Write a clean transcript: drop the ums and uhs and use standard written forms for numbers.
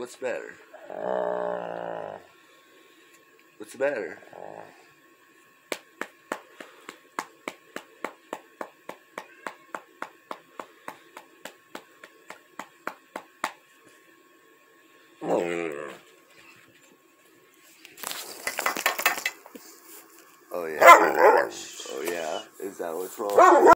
What's the matter? What's the matter? Oh yeah. Oh yeah. Is that what's wrong?